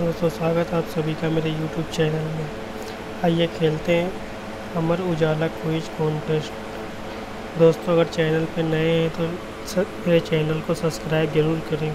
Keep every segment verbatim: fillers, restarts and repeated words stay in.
दोस्तों, स्वागत है आप सभी का मेरे यूट्यूब चैनल में। आइए खेलते हैं अमर उजाला क्विज कॉन्टेस्ट। दोस्तों, अगर चैनल पर नए हैं तो स- मेरे चैनल को सब्सक्राइब ज़रूर करें।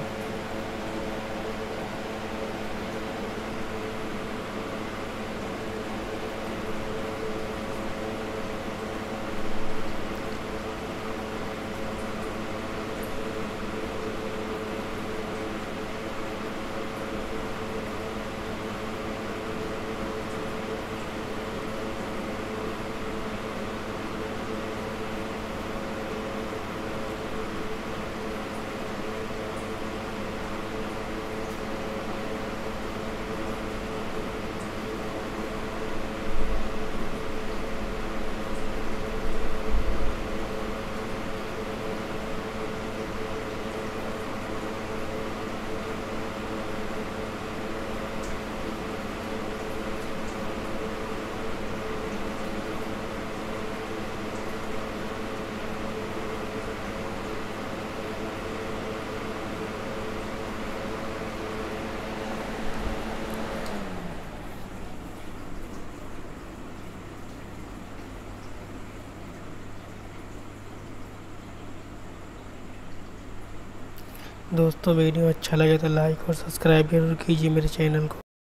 दोस्तों, वीडियो अच्छा लगे तो लाइक और सब्सक्राइब जरूर कीजिए मेरे चैनल को।